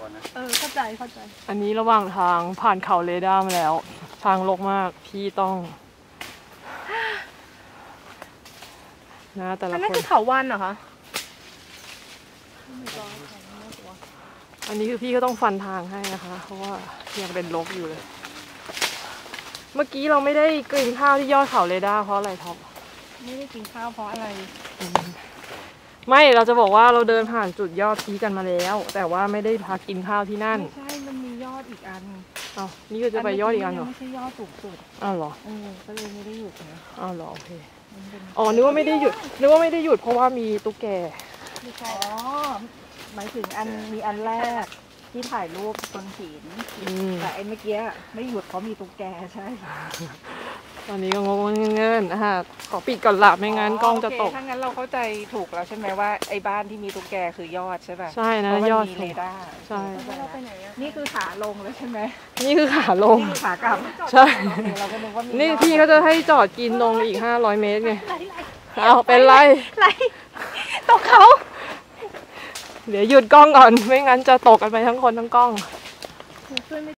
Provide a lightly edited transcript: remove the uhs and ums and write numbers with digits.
นะเข้าใจอันนี้ระหว่างทางผ่านเขาเรดาร์มาแล้วทางรกมากพี่ต้องนะแต่ละคนนั่นคือเขาวันเหรอคะอันนี้คือพี่ก็ต้องฟันทางให้นะคะเพราะว่ายังเป็นรกอยู่เลยเมื่อกี้เราไม่ได้กินข้าวที่ยอดเขาเรดาร์เพราะอะไรท็อปไม่ได้กินข้าวเพราะอะไรไม่เราจะบอกว่าเราเดินผ่านจุดยอดพีกันมาแล้วแต่ว่าไม่ได้พักกินข้าวที่นั่นไม่ใช่มันมียอดอีกอันอ้าวนี่คือจะไปยอดอีกอันเหรอไม่ใช่ยอดสูงสุดอ้าวเหรอก็เลยไม่ได้หยุดนะอ้าวเหรอโอเคอ๋อนึกว่าไม่ได้หยุดเพราะว่ามีตุ๊กแกอ๋อหมายถึงมีอันแรกที่ถ่ายรูปบนหินแต่ไอ้เมื่อกี้ไม่หยุดเพราะมีตุ๊กแกใช่ตอนนี้ก็งงเงินขอปิดก่อนละไม่งั้นกล้องจะตกถ้างั้นเราเข้าใจถูกแล้วใช่ไหมว่าไอ้บ้านที่มีตุ๊กแกคือยอดใช่ป่ะใช่นะยอดมีเรดาร์ใช่นี่คือขาลงเลยใช่ไหมนี่คือขาลงนี่คือขากลับใช่เราก็นึกว่ามีนี่พี่เขาจะให้จอดกินลงอีก500 เมตรไงเอาเป็นไรตกเขาเดี๋ยวหยุดกล้องก่อนไม่งั้นจะตกกันไปทั้งคนทั้งกล้อง